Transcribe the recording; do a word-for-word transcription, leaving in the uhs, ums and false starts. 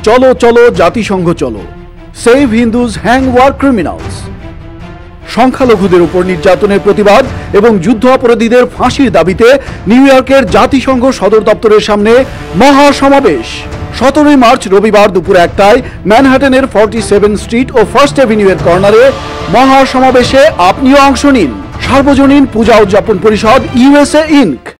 চলো চলো জাতিসংঘ চলো, save Hindus hang war criminals. সংখ্যালঘুদের উপর নির্যাতনের প্রতিবাদ এবং যুদ্ধ অপরাধীদের ফাঁসির দাবিতে নিউ ইয়র্কের জাতিসংঘ সদর দপ্তরের সামনে মহাসমাবেশ। সতেরোই মার্চ রবিবার দুপুর একটায় ম্যানহাটনের ফর্টি সেভেন স্ট্রিট ও ফার্স্ট অ্যাভিনিউ এর কর্নারে মহাসমাবেশে আপনিও অংশ নিন। সার্বজনীন পূজা উদযাপন পরিষদ ইউএসএ ইনক।